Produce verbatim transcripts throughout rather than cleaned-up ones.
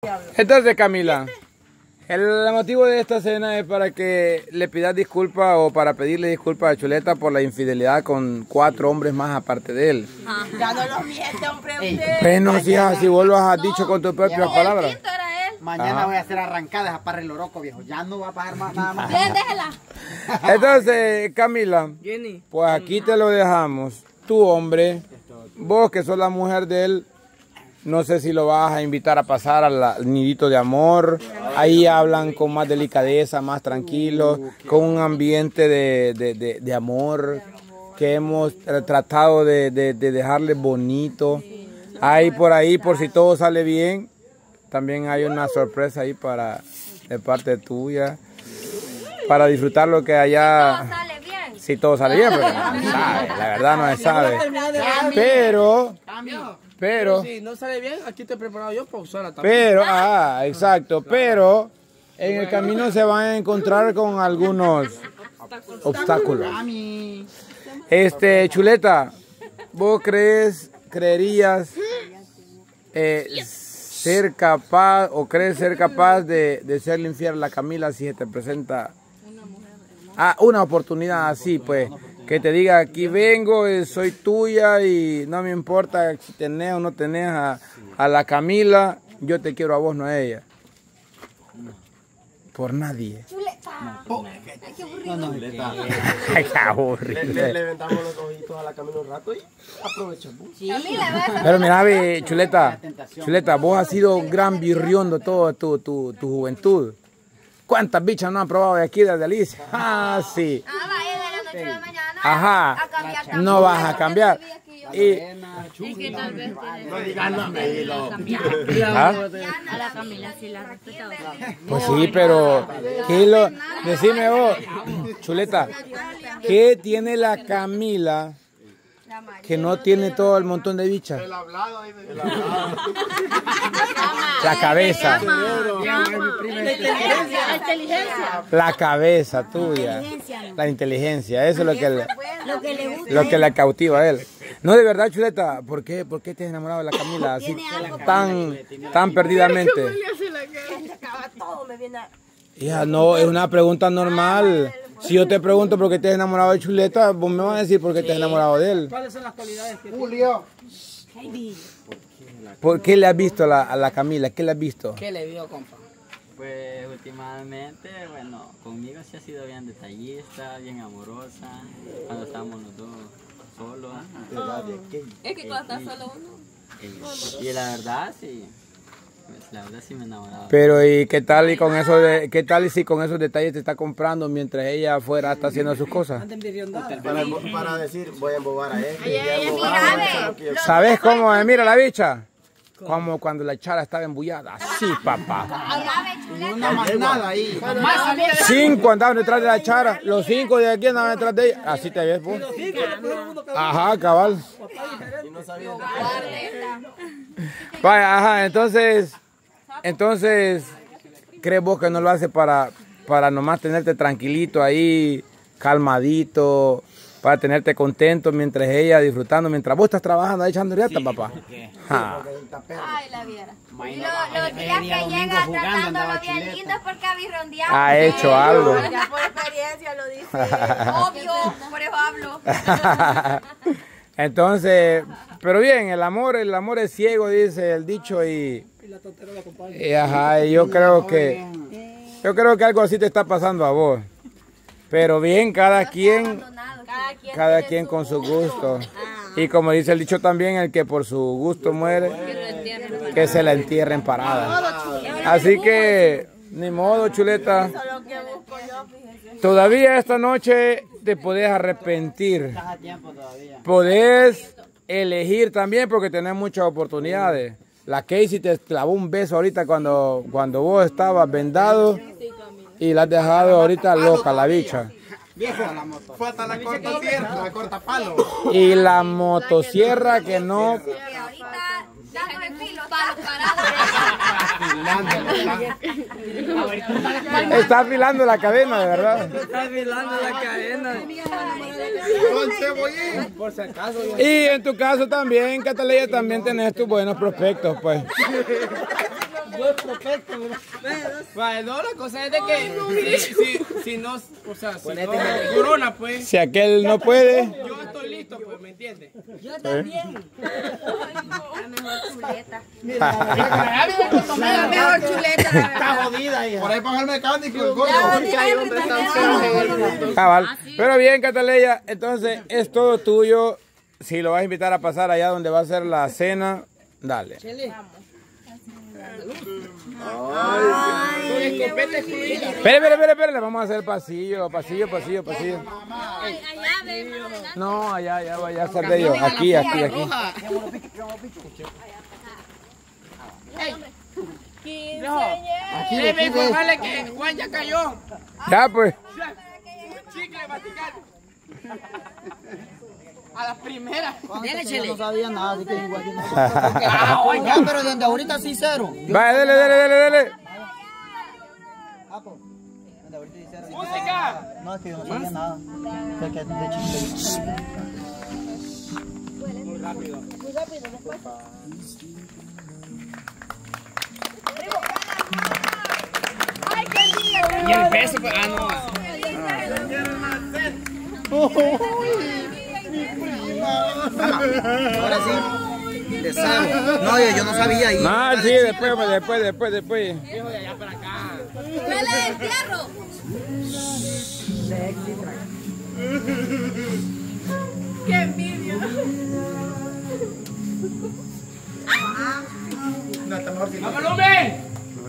Entonces, Camila, el motivo de esta cena es para que le pidas disculpas o para pedirle disculpas a Chuleta por la infidelidad con cuatro hombres más aparte de él. Ah, ya no lo miente, hombre, usted. Bueno, si, si vos lo has dicho con tus propias palabras. El quinto era él. Mañana Ajá. voy a hacer arrancadas a parre loroco, viejo. Ya no va a pagar más, nada más. Bien, déjela. Entonces, Camila, pues aquí te lo dejamos. Tu hombre, vos que sos la mujer de él, no sé si lo vas a invitar a pasar al, al nidito de amor. Ahí hablan con más delicadeza, más tranquilo, con un ambiente de, de, de, de amor que hemos tratado de, de, de dejarle bonito. Ahí por ahí, por si todo sale bien, también hay una sorpresa ahí para de parte tuya, para disfrutar lo que allá. Todo sale bien. Si todo sale bien, pero no se sabe, la verdad no se sabe. Pero, pero, Si no sale bien, aquí te he preparado yo para usarla también. pero, ah, exacto, pero en el camino se van a encontrar con algunos obstáculos. Este, Chuleta, ¿vos crees, creerías eh, ser capaz o crees ser capaz de, de serle infiel a la Camila si se te presenta ah, una oportunidad así, pues, que te diga, aquí vengo, eh, soy tuya y no me importa si tenés o no tenés a, a la Camila, yo te quiero a vos, no a ella? Por nadie. Chuleta. No, no, Chuleta. Ay, qué aburrido. Le, le, le vendamos los ojitos a la Camila un rato y aprovechamos. Pero mira, ve, Chuleta, Chuleta, vos has sido un gran birriondo toda tu, tu, tu juventud. ¿Cuántas bichas no han probado de aquí, desde Alicia? Ah, sí. Ah, vaya de la noche a la mañana. Ajá. A cambiar. No vas a cambiar. Y, Es que tal vez No digas no, Milo. ¿ah? a la Camila sí la ha respetado. Pues sí, pero ¿qué lo, decime vos, Chuleta, ¿qué tiene la Camila que no tiene todo el montón de bichas? El hablado. La cabeza, La inteligencia. la cabeza tuya, la inteligencia, eso es lo que le, Lo que le gusta. lo que la cautiva a él. No, de verdad, Chuleta, ¿por qué, por qué te has enamorado de la Camila así tan, tan perdidamente? Hija, no, es una pregunta normal. Si yo te pregunto por qué te has enamorado de Chuleta, vos me vas a decir por qué te has enamorado de él. ¿Cuáles son las cualidades que Julio. ¿Por qué le has visto a la, a la Camila? ¿Qué le has visto? ¿Qué le vio, compa? Pues últimamente, bueno, conmigo sí ha sido bien detallista, bien amorosa, cuando estábamos los dos solos. Es que cuando estás solo uno. Y, y la verdad sí, pues, la verdad sí me enamoraba. Pero ¿y qué tal y con eso de qué tal y si con esos detalles te está comprando mientras ella afuera está haciendo sus cosas? Para, para decir, voy a embobar a este. voy a Mira, embobar a ve. este, no quiero- ¿Sabes cómo me mira la bicha? Como cuando la chara estaba embullada. Así, papá. Una más nada ahí. Cinco andaban detrás de la chara. Los cinco de aquí andaban detrás de ella. Así te ves, pues. Ajá, cabal. Y no sabía. Vaya, ajá, entonces, entonces, ¿crees vos que no lo hace para, para nomás tenerte tranquilito ahí, calmadito, para tenerte contento mientras ella disfrutando, mientras vos estás trabajando ahí echando riata, papá? Ja. Ay, la viera. Y Imagínate, lo- los días venía que domingo llega jugando, tratándolo andaba bien Chuleta. lindo porque ha birrondeado. Ha hecho algo. Ya por experiencia lo dice. Obvio, por eso hablo. Entonces, pero bien, el amor, el amor es ciego, dice el dicho, y, y ajá, y yo creo que, yo creo que algo así te está pasando a vos. Pero bien, cada quien, Cada quien, cada tiene quien su con su gusto. gusto. Y como dice el dicho también, el que por su gusto muere, que se la entierren parada. Así que, ni modo, Chuleta. Eso es lo que busco yo, fíjese. Todavía esta noche te podés arrepentir. Estás a tiempo todavía. Podés elegir también porque tenés muchas oportunidades. La Casey te clavó un beso ahorita cuando, cuando vos estabas vendado y la has dejado ahorita loca la bicha. Viejo, la moto. Fue hasta la corta tierra, la corta palo. Y la motosierra que no... Que ahorita dándole filo. Está afilando la cadena, de verdad. Está afilando la cadena. Con cebollín. Por si acaso. Y en tu caso también, Cataleya, también tenés tus buenos prospectos, pues. buen prospecto. Vale, no, la cosa es de que si, si, si no, o sea, si no corona, pues, Si aquel no puede, yo estoy listo, pues, ¿me entiendes? Yo también. La mejor chuleta. La mejor chuleta, la Está verdad. jodida, hija. Por ahí para el mecánico, el gordo. cabal. Pero bien, Cataleya, entonces es todo tuyo. Si lo vas a invitar a pasar allá donde va a ser la cena, dale. Espérate, Espere, espere, espere, le vamos a hacer pasillo, pasillo, pasillo, pasillo. Ay, allá ven, más adelante. No, allá, allá, vaya a ser de ellos. Aquí, aquí, aquí. Aquí, debe aquí, informarle que Juan ya cayó. Ya, pues. Chicle, Vaticano. A la primera. Yo no sabía nada, así que igual yo no sabía. Ah, oiga, pero desde ahorita sí cero. Yo- Vaya, dale, dale, dale, dale. Ah, pues, desde ahorita sí cero. Música. No, es que yo no sabía nada. Que, que de chiquito. Y el beso, pues, ah, no. Ahora sí. De cero. No, yo, yo no sabía. Y No, sí, después, pues, después, después, después. Viejo de allá para acá. ¡Huele de entierro! ¡Qué envidia! ¡Vamos, hombre!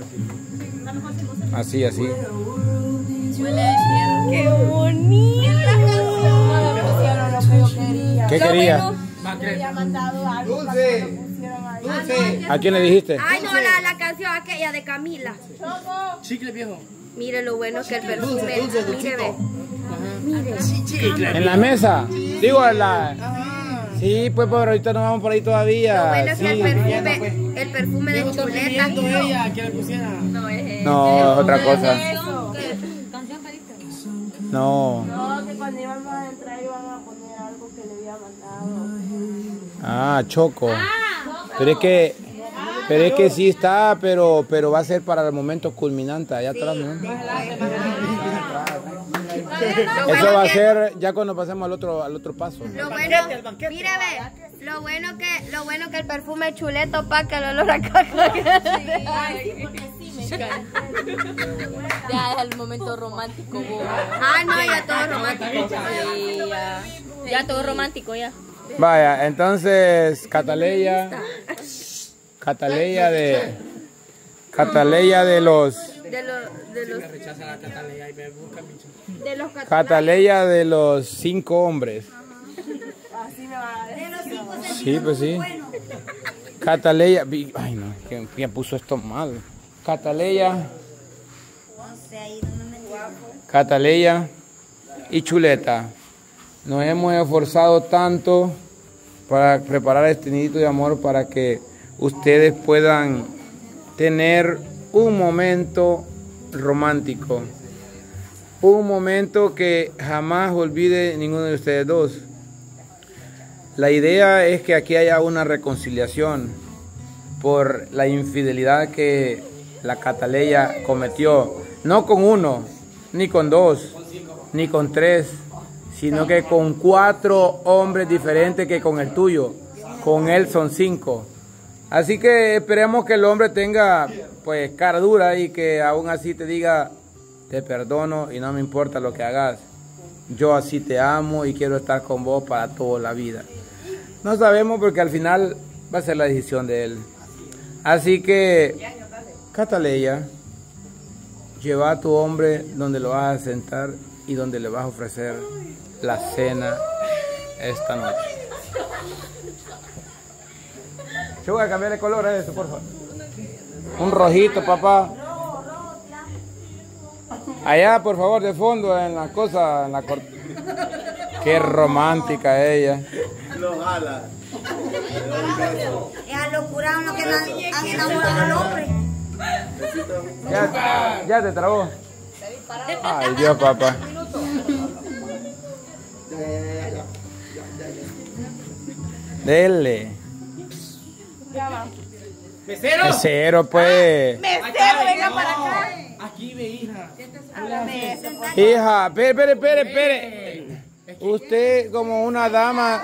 Así, así. ¡Huele de entierro! ¡Qué bonita canción! No me pusieron lo que yo quería. ¿Qué quería? Me había mandado algo para que me pusieran ahí. Dulce. ¿A quién le dijiste? Ay, no, la, la canción aquella de Camila. Chicle, viejo. Mire lo bueno que el perfume. Mire, ve. Mire. ¿En la mesa? Digo, en la... Sí, pues, pero ahorita no vamos por ahí Lo todavía. bueno es que el Sí. perfume, el perfume de Viejo está chuleta. pidiendo ella que le pusiera. No, es No, es otra cosa. Canción, ¿qué? ¿Canción pediste? No. No, que cuando íbamos a entrar iban a poner algo que le había mandado. Ah, Choco. Pero es que... Pero es que sí está, pero, pero va a ser para el momento culminante, allá atrás, ¿no? Lo Eso va bueno a que- ser ya cuando pasemos al otro, al otro paso. Lo bueno, mire, ve, lo bueno que, lo bueno que el perfume es chuleto para que el olor a caca. Ya es el momento romántico, vos. Ah, no, ya todo romántico. Sí, ya. Ya todo romántico, ya. Vaya, entonces, Cataleya, Cataleya de, Cataleya de los, De los, de los, Rechaza la Cataleya y me busca bicho. de los catalanes. Cataleya de los cinco hombres. Sí, pues sí. Cataleya, vi- ay no, ¿quién, quién puso esto mal? Cataleya, Cataleya y Chuleta. Nos hemos esforzado tanto para preparar este nidito de amor para que ustedes puedan tener un momento romántico. Un momento que jamás olvide ninguno de ustedes dos. La idea es que aquí haya una reconciliación por la infidelidad que la Cataleya cometió. No con uno, ni con dos, ni con tres, sino que con cuatro hombres diferentes que con el tuyo. Con él son cinco. Así que esperemos que el hombre tenga pues cara dura y que aún así te diga: te perdono y no me importa lo que hagas. Yo así te amo y quiero estar con vos para toda la vida. No sabemos porque al final va a ser la decisión de él. Así que, Cataleya, lleva a tu hombre donde lo vas a sentar y donde le vas a ofrecer la cena esta noche. Yo voy a cambiar el color a esto, por favor. Un rojito, papá. Allá, por favor, de fondo, en la cosa, en la cor... Qué romántica ella. Lo jala. Esa locura uno que no han enamorado al hombre. Ya, ya te trabó. Ay, Dios, papá. Dele. Mesero. Mesero, pues. Mesero, venga para acá. Aquí ve, hija. Hija, espere, espere, espere, espere. Usted como una dama.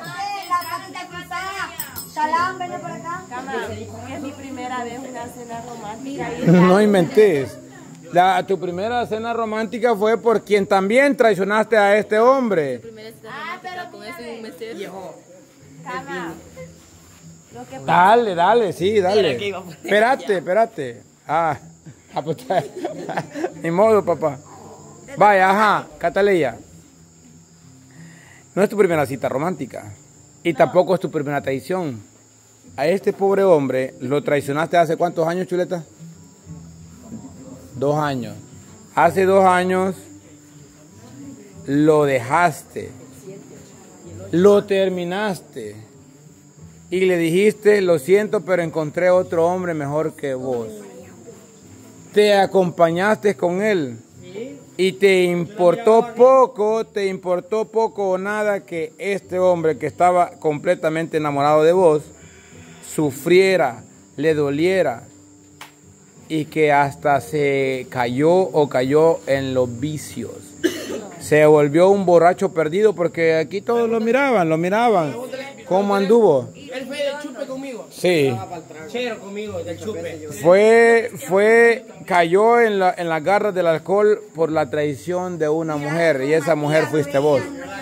Shalom, venga para acá. Cama, es mi primera vez una cena romántica. No inventes. La, tu primera cena romántica fue por quien también traicionaste a este hombre. Ah, pero con ese mesero. Cama. Lo que Dale, dale, sí, dale. Espérate, espérate. Ah, ah, pues, ni modo, papá. Vaya, ajá, Cataleya. No es tu primera cita romántica. Y tampoco es tu primera traición. A este pobre hombre lo traicionaste hace cuántos años, chuleta. Dos años. Hace dos años lo dejaste. Lo terminaste. Y le dijiste, lo siento, pero encontré otro hombre mejor que vos. Te acompañaste con él. Y te importó poco, te importó poco o nada que este hombre que estaba completamente enamorado de vos, sufriera, le doliera y que hasta se cayó o cayó en los vicios. Se volvió un borracho perdido porque aquí todos lo miraban, lo miraban. ¿Cómo anduvo? Él fue del chupe conmigo. Sí. Chero conmigo, del chupe. Fue, fue, cayó en, la, en las garras del alcohol por la traición de una mujer y esa mujer fuiste vos.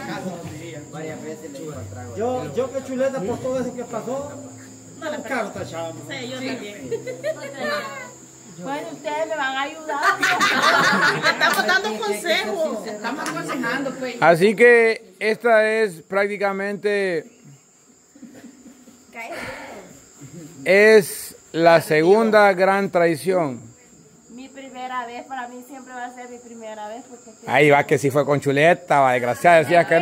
Yo, yo que chuleta por todo eso que pasó, no caro esta chava. Sí, yo también. Bueno, ustedes me van a ayudar. Estamos dando consejos. Estamos aconsejando, pues. Así que esta es prácticamente, es la segunda gran traición. Mi primera vez, para mí siempre va a ser mi primera vez. Porque Ahí va que sí fue con chuleta, va, desgraciada, decía que